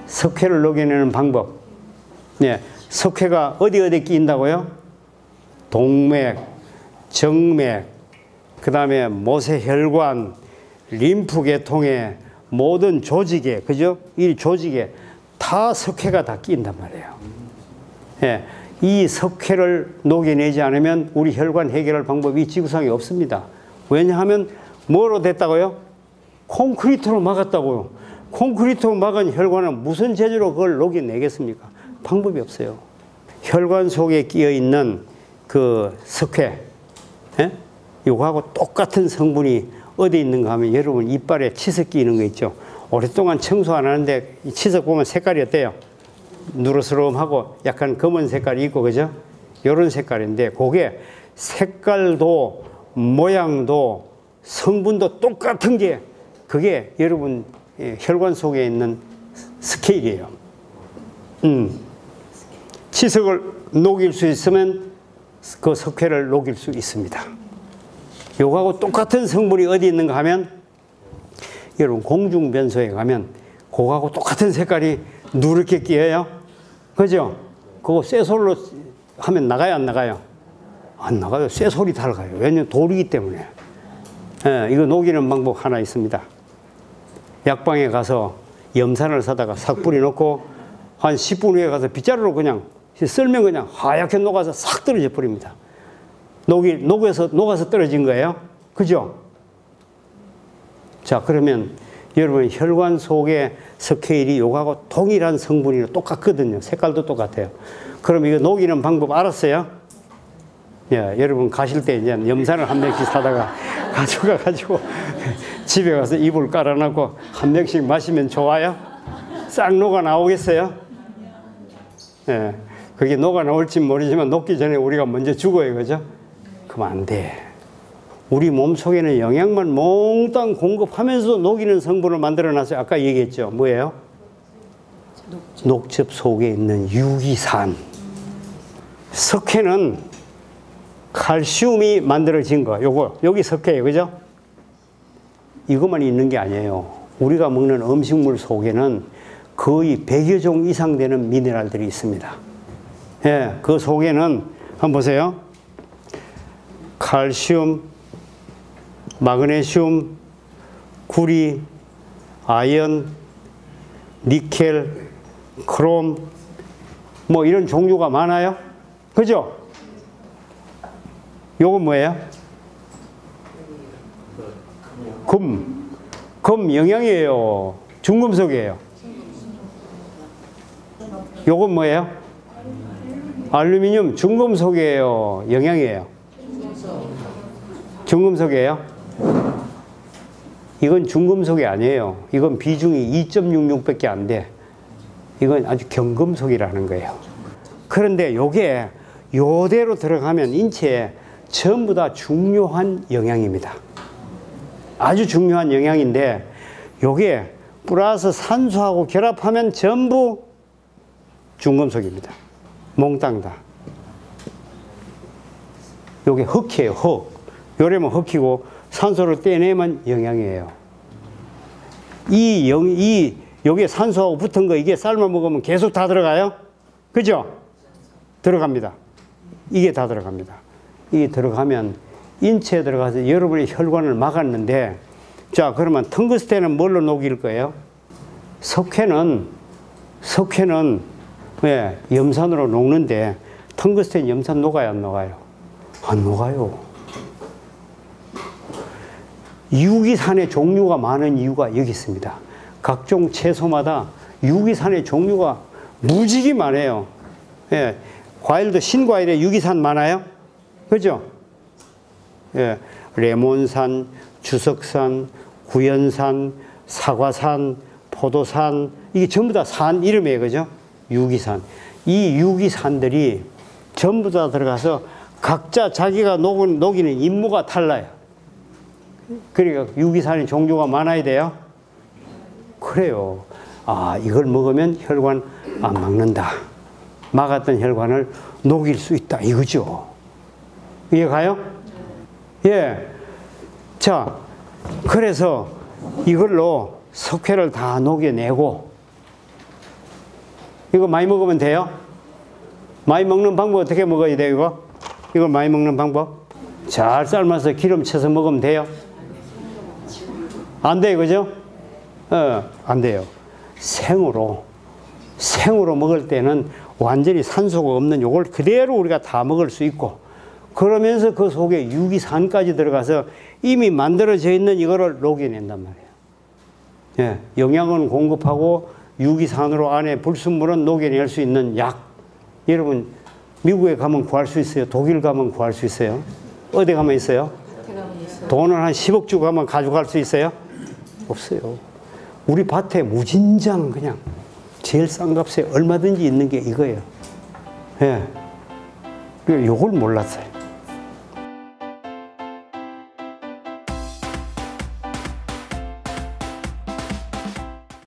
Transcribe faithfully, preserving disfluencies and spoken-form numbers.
석회를 녹여내는 방법. 네, 석회가 어디 어디 끼인다고요? 동맥, 정맥, 그 다음에 모세혈관, 림프계통에 모든 조직에, 그죠? 이 조직에 다 석회가 다 끼인단 말이에요. 예, 이 석회를 녹여내지 않으면 우리 혈관 해결할 방법이 지구상에 없습니다. 왜냐하면 뭐로 됐다고요? 콘크리트로 막았다고요. 콘크리트로 막은 혈관은 무슨 재주로 그걸 녹여내겠습니까? 방법이 없어요. 혈관 속에 끼어 있는 그 석회, 예? 이거하고 똑같은 성분이 어디 있는가 하면 여러분 이빨에 치석 끼는 거 있죠. 오랫동안 청소 안 하는데 치석 보면 색깔이 어때요? 누르스름하고 약간 검은 색깔이 있고, 그죠? 요런 색깔인데 그게 색깔도 모양도 성분도 똑같은 게 그게 여러분 혈관 속에 있는 스케일이에요. 음. 치석을 녹일 수 있으면 그 석회를 녹일 수 있습니다. 요거하고 똑같은 성분이 어디 있는가 하면 여러분 공중변소에 가면 그거하고 똑같은 색깔이 누렇게 끼어요. 그죠? 그거 쇠솔로 하면 나가요, 안 나가요? 안 나가요. 쇠솔이 달가요. 왜냐면 돌이기 때문에. 예, 이거 녹이는 방법 하나 있습니다. 약방에 가서 염산을 사다가 싹 뿌려놓고 한 십 분 후에 가서 빗자루로 그냥 썰면 그냥 하얗게 녹아서 싹 떨어져 버립니다. 녹이, 녹아서, 녹아서 떨어진 거예요. 그죠? 자, 그러면 여러분 혈관 속에 석회일이 요거하고 동일한 성분이 똑같거든요. 색깔도 똑같아요. 그럼 이거 녹이는 방법 알았어요? 예, 여러분 가실 때 이제 염산을 한 명씩 사다가 가져가 가지고 집에 가서 이불 깔아놓고 한 명씩 마시면 좋아요? 싹 녹아 나오겠어요? 예, 그게 녹아 나올지 모르지만 녹기 전에 우리가 먼저 죽어요, 그죠? 그러면 안 돼. 우리 몸속에는 영양만 몽땅 공급하면서도 녹이는 성분을 만들어놨어요. 아까 얘기했죠. 뭐예요? 녹즙, 녹즙 속에 있는 유기산. 석회는 칼슘이 만들어진 거. 요거, 여기 석회예요. 그죠? 이것만 있는 게 아니에요. 우리가 먹는 음식물 속에는 거의 백여 종 이상 되는 미네랄들이 있습니다. 예, 그 속에는 한번 보세요. 칼슘, 마그네슘, 구리, 아연, 니켈, 크롬, 뭐 이런 종류가 많아요. 그죠? 요건 뭐예요? 금. 금 영양이에요. 중금속이에요. 요건 뭐예요? 알루미늄 중금속이에요. 영양이에요. 중금속이에요? 이건 중금속이 아니에요. 이건 비중이 이 점 육육 밖에 안 돼. 이건 아주 경금속이라는 거예요. 그런데 요게 요대로 들어가면 인체에 전부 다 중요한 영양입니다. 아주 중요한 영양인데 요게 플러스 산소하고 결합하면 전부 중금속입니다. 몽땅 다. 요게 흙이에요, 흙. 요래면 흙이고 산소를 떼내면 영양이에요. 이 영, 이, 여기에 산소하고 붙은 거 이게 삶아 먹으면 계속 다 들어가요? 그죠? 들어갑니다. 이게 다 들어갑니다. 이게 들어가면 인체에 들어가서 여러분의 혈관을 막았는데, 자, 그러면 텅그스텐은 뭘로 녹일 거예요? 석회는, 석회는 왜? 염산으로 녹는데, 텅그스텐 염산 녹아요, 안 녹아요? 안 녹아요. 유기산의 종류가 많은 이유가 여기 있습니다. 각종 채소마다 유기산의 종류가 무지개 많아요. 예, 과일도 신과일에 유기산 많아요. 그죠? 예, 레몬산, 주석산, 구연산, 사과산, 포도산, 이게 전부 다 산 이름이에요. 그죠? 유기산. 이 유기산들이 전부 다 들어가서 각자 자기가 녹은, 녹이는 임무가 달라요. 그러니까 유기산의 종류가 많아야 돼요. 그래요. 아, 이걸 먹으면 혈관 안 막는다. 막았던 혈관을 녹일 수 있다. 이거죠. 이해 가요? 예. 자, 그래서 이걸로 석회를 다 녹여내고, 이거 많이 먹으면 돼요? 많이 먹는 방법 어떻게 먹어야 돼요, 이거? 이걸 많이 먹는 방법? 잘 삶아서 기름 쳐서 먹으면 돼요? 안 돼요, 그죠? 어, 안 돼요. 생으로, 생으로 먹을 때는 완전히 산소가 없는 요걸 그대로 우리가 다 먹을 수 있고, 그러면서 그 속에 유기산까지 들어가서 이미 만들어져 있는 이거를 녹여낸단 말이에요. 예, 영양은 공급하고 유기산으로 안에 불순물은 녹여낼 수 있는 약. 여러분, 미국에 가면 구할 수 있어요? 독일 가면 구할 수 있어요? 어디 가면 있어요? 돈을 한 십억 주고 가면 가져갈 수 있어요? 없어요. 우리 밭에 무진장 그냥 제일 싼 값에 얼마든지 있는 게 이거예요. 예. 요걸 몰랐어요.